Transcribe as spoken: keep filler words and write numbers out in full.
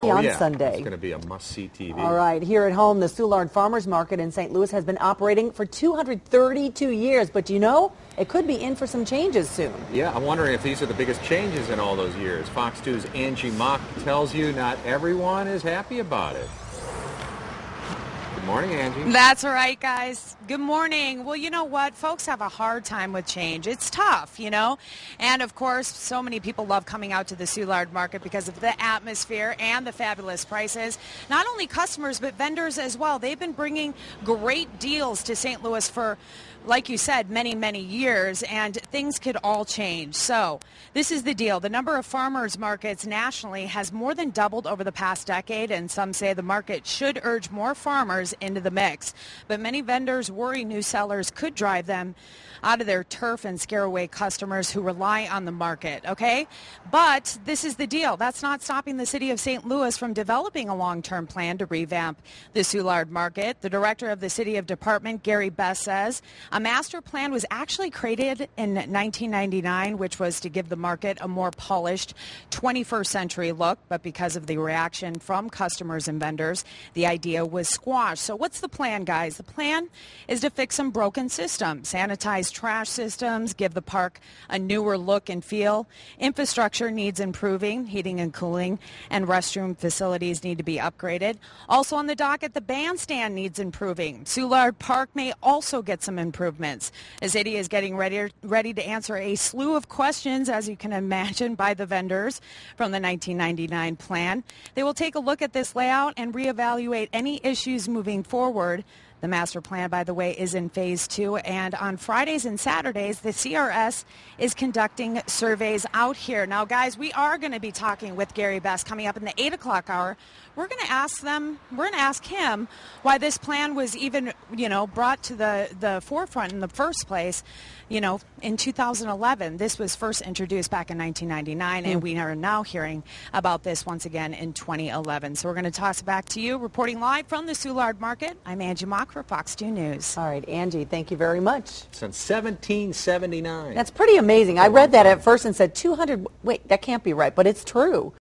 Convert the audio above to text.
Oh, on yeah. Sunday. It's going to be a must-see T V. All right, here at home, the Soulard Farmers Market in Saint Louis has been operating for two hundred thirty-two years, but you know, it could be in for some changes soon. Yeah, I'm wondering if these are the biggest changes in all those years. Fox two's Angie Mock tells you not everyone is happy about it. Good morning, Angie. That's right, guys. Good morning. Well, you know what? Folks have a hard time with change. It's tough, you know. And, of course, so many people love coming out to the Soulard Market because of the atmosphere and the fabulous prices. Not only customers, but vendors as well. They've been bringing great deals to Saint Louis for, like you said, many, many years, and things could all change. So this is the deal. The number of farmers markets nationally has more than doubled over the past decade, and some say the market should urge more farmers into the mix. But many vendors worry new sellers could drive them out of their turf and scare away customers who rely on the market, okay? But this is the deal. That's not stopping the city of Saint Louis from developing a long-term plan to revamp the Soulard Market. The director of the City of Department, Gary Best, says a master plan was actually created in nineteen ninety-nine, which was to give the market a more polished twenty-first century look, but because of the reaction from customers and vendors, the idea was squashed. So what's the plan, guys? The plan is to fix some broken systems, sanitize trash systems, give the park a newer look and feel. Infrastructure needs improving, heating and cooling, and restroom facilities need to be upgraded. Also on the docket, the bandstand needs improving. Soulard Park may also get some improvements. The city is getting ready, ready to answer a slew of questions, as you can imagine, by the vendors from the nineteen ninety-nine plan. They will take a look at this layout and reevaluate any issues moving forward. The master plan, by the way, is in phase two, and on Fridays and Saturdays, the C R S is conducting surveys out here. Now, guys, we are going to be talking with Gary Best coming up in the eight o'clock hour. We're going to ask them, we're going to ask him why this plan was even, you know, brought to the, the forefront in the first place, you know, in two thousand eleven. This was first introduced back in nineteen ninety-nine, and we are now hearing about this once again in twenty eleven. So we're going to toss it back to you. Reporting live from the Soulard Market, I'm Angie Mock for Fox two News. All right, Angie, thank you very much. Since seventeen seventy-nine. That's pretty amazing. I read that at first and said two hundred, wait, that can't be right, but it's true.